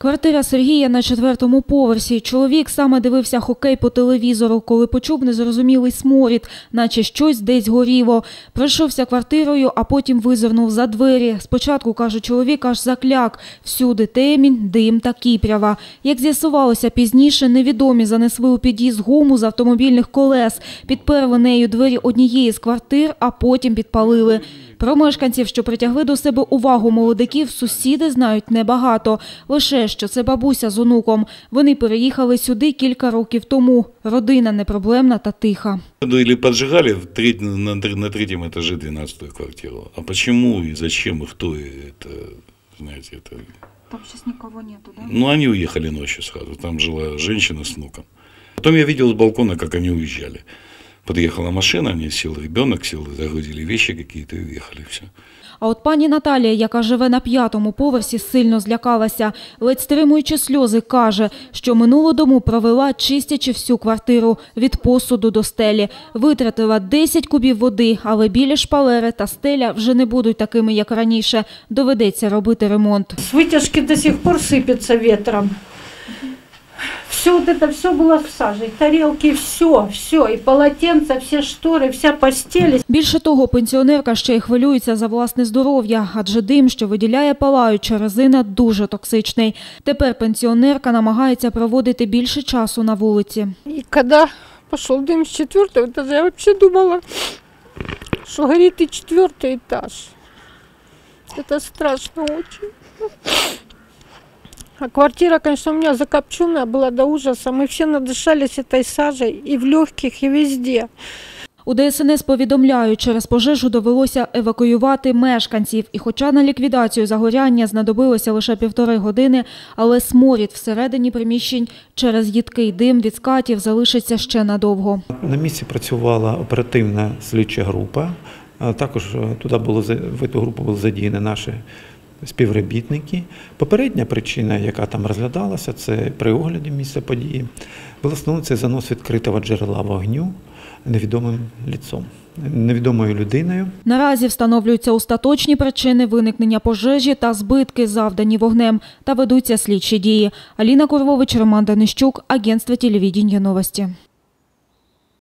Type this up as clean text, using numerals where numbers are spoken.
Квартира Сергія на 4-му поверсі. Чоловік саме дивився хокей по телевізору, коли почув незрозумілий сморід, наче щось десь горіло. Пройшовся квартирою, а потім визирнув за двері. Спочатку, каже чоловік, аж закляк. Всюди темінь, дим та кіпрява. Як з'ясувалося пізніше, невідомі занесли у під'їзд гуму з автомобільних колес. Підперли нею двері однієї з квартир, а потім підпалили. Про мешканців, що притягли до себе увагу молодиків, сусіди знають небагато. Лише, що це бабуся з онуком. Вони переїхали сюди кілька років тому. Родина непроблемна та тиха. Или поджигали на третьем этаже 12-ю квартиру. А почему и зачем и кто это, знаете, это... Там сейчас никого нету, да? Ну, они уехали ночью сразу. Там жила женщина с внуком. Потом я видел с балкона, как они уезжали. Подъехала машина, они сел ребенок, загрузили вещи какие-то и уехали, все. А от пані Наталія, яка живе на 5-му поверсі, сильно злякалася. Ледь стримуючи сльози, каже, що минулу добу провела, чистячи всю квартиру від посуду до стелі. Витратила 10 кубів води, але білі шпалери та стеля вже не будуть такими, як раніше. Доведеться робити ремонт. С вытяжки до сих пор сыпется ветром. Все вот это все было в саже, тарелки, все, и полотенца, все шторы, вся постель. Більше того, пенсіонерка ще й хвилюється за власне здоров'я, адже дим, що виділяє палаюча резина, дуже токсичний. Тепер пенсіонерка намагається проводити більше часу на вулиці. И когда пошел дым с 4-го этажа, я вообще думала, что горит и 4-й этаж. Это страшно очень. А квартира, конечно, у меня закопченная была до ужаса. Мы все надышались этой сажей и в легких, и везде. У ДСНС повідомляють, через пожежу довелося евакуювати мешканців. І хоча на ліквідацію загоряння знадобилося лише 1,5 години, але сморід всередині приміщень через їдкий дим від скатів залишиться ще надовго. На місці працювала оперативна слідча група. Також в цю групу були задіяні наші співробітники. Попередня причина, яка там розглядалася, це при огляді місця події. Було встановлено це занос відкритого джерела вогню невідомою людиною. Наразі встановлюються остаточні причини виникнення пожежі та збитки, завдані вогнем, та ведуться слідчі дії. Аліна Курлович, Роман Данищук, агентство телевидения «Новости».